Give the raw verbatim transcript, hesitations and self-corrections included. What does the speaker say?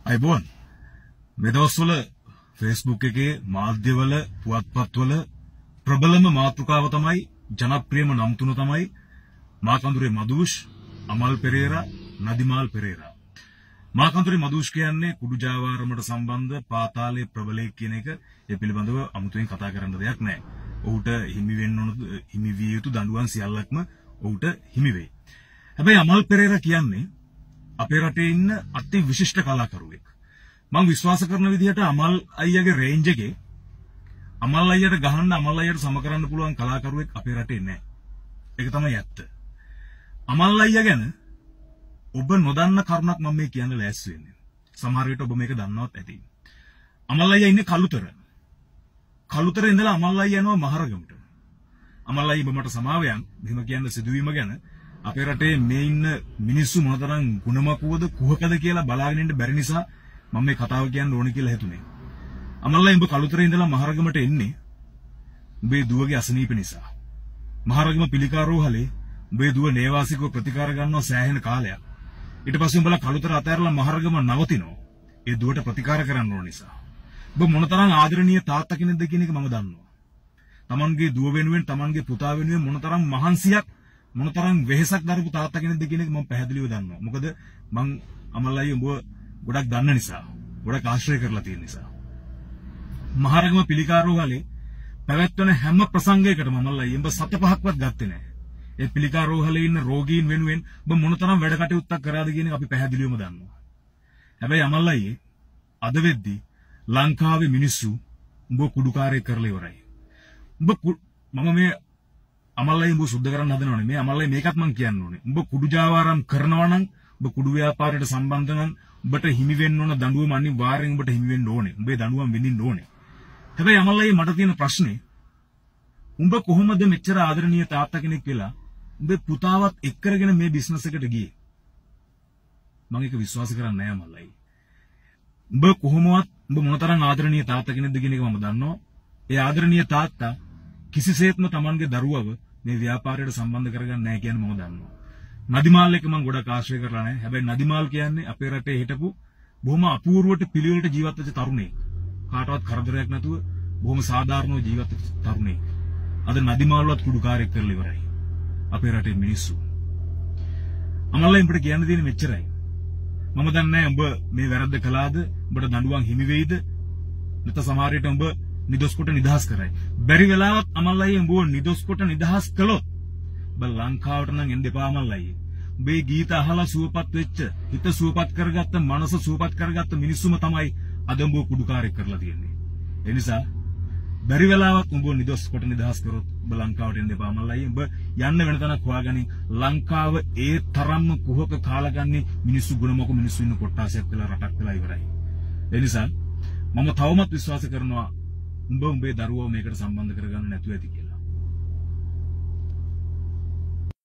අයිබෝන් මේ දවස්වල Facebook එකේ මාධ්‍යවල පුවත්පත්වල ප්‍රබලම මාතෘකාව තමයි ජනප්‍රියම නම් තුන තමයි මාකන්දුරේ මදුෂ්, අමල් පෙරේරා, නදිමාල් පෙරේරා. මාකන්දුරේ මදුෂ් කියන්නේ කුඩු ජාවාරමට සම්බන්ධ පාතාලයේ ප්‍රබලයෙක් කියන එක ඒ පිළිබඳව අමුතුවෙන් කතා කරන්න දෙයක් නැහැ. ඔහුට හිමි වෙන්න ඕන හිමි විය යුතු දඬුවම් සියල්ලක්ම ඔහුට හිමි වෙයි. හැබැයි අමල් පෙරේරා කියන්නේ අපේ රටේ ඉන්න අති විශිෂ්ට කලාකරුවෙක්. මම විශ්වාස කරන විදිහට අමල් අයියාගේ රේන්ජ් එකේ අමල් අයියාට ගහන්න අමල් අයියාට සම කරන්න පුළුවන් කලාකරුවෙක් අපේ රටේ නැහැ. ඒක තමයි ඇත්ත. අමල් අයියා ගැන ඔබ නොදන්න කරුණක් මම මේ කියන්න ලෑස්ති වෙන්නේ. සමහර විට ඔබ මේක දන්නවත් ඇති. අමල් අයියා ඉන්නේ කළුතර. කළුතර ඉඳලා අමල් අයියා යනවා මහරගමට. අමල් අයියා ඔබ මට සමාවයන් මෙහෙම කියන්න සිදුවීම ගැන අපේ රටේ මේ ඉන්න මිනිස්සු මොනතරම් ගුණමකුවද කුහකද කියලා බලාගෙන ඉන්න බැරි නිසා මම මේ කතාව කියන්න ඕනේ කියලා හිතුනේ. අමල්ලා උඹ කළුතරේ ඉඳලා මහරගමට එන්නේ උඹේ දුවගේ අසනීප නිසා. මහරගම පිළිකාරෝහලේ උඹේ දුව නේවාසිකව ප්‍රතිකාර ගන්නවා සෑහෙන කාලයක්. ඊට පස්සේ උඹලා කළුතර අතහැරලා මහරගම නවතිනවා. ඒ දුවට ප්‍රතිකාර කරන්න ඕන නිසා. උඹ මොනතරම් ආදරණීය තාත්තා කෙනෙක්ද කියන එක මම දන්නවා. Tamanගේ දුව වෙනුවෙන් Tamanගේ පුතා වෙනුවෙන් මොනතරම් මහන්සියක් මොනතරම් වෙහෙසක් දරපු තාත්තා කෙනෙක්ද කියන එක මම පැහැදිලිව දන්නවා. මොකද මං අමල්ලායි උඹ ගොඩක් දන්න නිසා, ගොඩක් ආශ්‍රය කරලා තියෙන නිසා. මහරගම පිළිකාරෝහලේ පැවැත්වෙන හැම ප්‍රසංගයකටම අමල්ලායි උඹ සත පහක්වත් ගත්තේ නැහැ. ඒ පිළිකාරෝහලේ ඉන්න රෝගීන් වෙනුවෙන් උඹ මොනතරම් වැඩ කටයුත්තක් කරාද කියන එක අපි පැහැදිලිවම දන්නවා. හැබැයි අමල්ලායි අද වෙද්දී ලංකාවේ මිනිස්සු උඹ කුඩුකාරයෙක් කරලා ඉවරයි. උඹ මම මේ අමල්ලායි උඹ සුද්ධ කරන්න හදනවනේ. මේ අමල්ලායි මේකත් මං කියන්න ඕනේ. උඹ කුඩු ජාවාරම් කරනවා නම් උඹ කුඩු ව්‍යාපාරයට සම්බන්ධ නම් උඹට හිමි වෙන්න ඕන දඬුවම අනිවාර්යෙන් උඹට හිමි වෙන්න ඕනේ. උඹේ දඬුවම් විඳින්න ඕනේ. හැබැයි අමල්ලායි මට තියෙන ප්‍රශ්නේ උඹ කොහොමද මෙච්චර ආදරණීය තාත්තා කෙනෙක් වෙලා උඹේ පුතාවත් එක් කරගෙන මේ බිස්නස් එකට ගියේ? මම ඒක විශ්වාස කරන්නේ නැහැ අමල්ලායි. උඹ කොහොමවත් උඹ මොනතරම් ආදරණීය තාත්තා කෙනෙක්ද කියන එක මම දන්නවා. ඒ ආදරණීය තාත්තා කිසිසේත්ම Tamanගේ දරුවව මේ ව්‍යාපාරයට සම්බන්ධ කරගන්නේ නැහැ කියන මම දන්නවා. නදිමාල් එක මම ගොඩක් ආශ්‍රය කරලා නැහැ. හැබැයි නදිමාල් කියන්නේ අපේ රටේ හිටපු බොහොම අපූර්වට පිළිවෙලට ජීවත් වෙච්ච තරුණයෙක්. කාටවත් කරදරයක් නැතුව බොහොම සාධාරණව ජීවත් වෙච්ච තරුණයෙක්. අද නදිමාල්වත් කුඩුකාරයෙක් කරලා ඉවරයි. අපේ රටේ මිනිස්සු. අමල්ලා උඹට කියන්න තියෙන්නේ මෙච්චරයි. මම දන්නේ නැහැ උඹ මේ වැරද්ද කළාද? උඹට දඬුවම් හිමි වෙයිද? නැත්නම් සමහර විට උඹ නිදොස් කොට නිදහස් කරයි. බැරි වෙලාවත් අමල්ලායි උඹව නිදොස් කොට නිදහස් කළොත් ඔබ ලංකාවට නම් එන්න එපා අමල්ලායි. උඹේ ගීත අහලා සුවපත් වෙච්ච, හිත සුවපත් කරගත්ත, මනස සුවපත් කරගත්ත මිනිස්සුම තමයි අද උඹව කුඩුකාරයෙක් කරලා තියෙන්නේ. ඒ නිසා බැරි වෙලාවත් උඹව නිදොස් කොට නිදහස් කරොත් ඔබ ලංකාවට එන්න එපා අමල්ලායි. උඹ යන්න වෙන තැනක් හොයාගනින්. ලංකාව ඒ තරම්ම කුහක කාලගන්නේ මිනිස්සු ගුණමක මිනිස්සු ඉන්න කොට්ටාසයක් වෙලා රටක් වෙලා ඉවරයි. ඒ නිසා මම තවමත් විශ්වාස කරනවා උඹ උඹේ දරුවව මේකට සම්බන්ධ කරගන්න නැතුව ඇති කියලා.